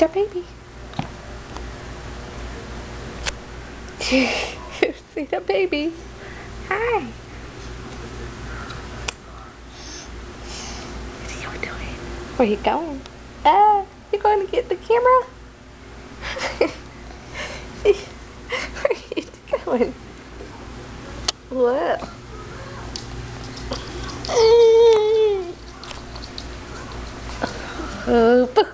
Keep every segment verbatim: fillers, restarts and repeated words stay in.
our baby. See the baby. Hi. What are you doing? Where are you going? Uh, you going to get the camera? Where are you going? Whoa. Oh, boo.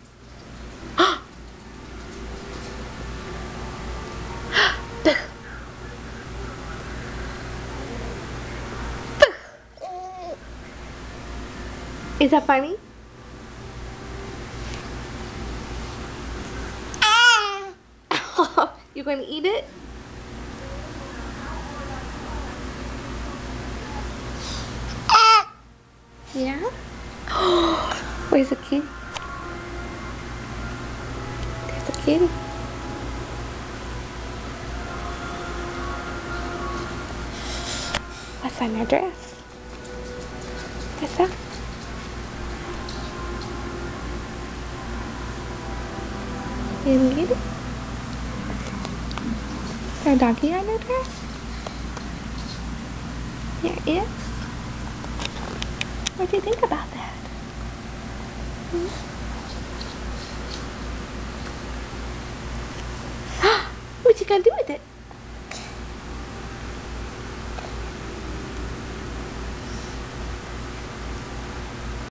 Is that funny? You going to eat it? Yeah? Where's the kitty? There's the kitty. What's on your dress? What's that? You didn't get it? Is there a doggy on your dress? There is. What do you think about that? Hmm? What you gonna do with it?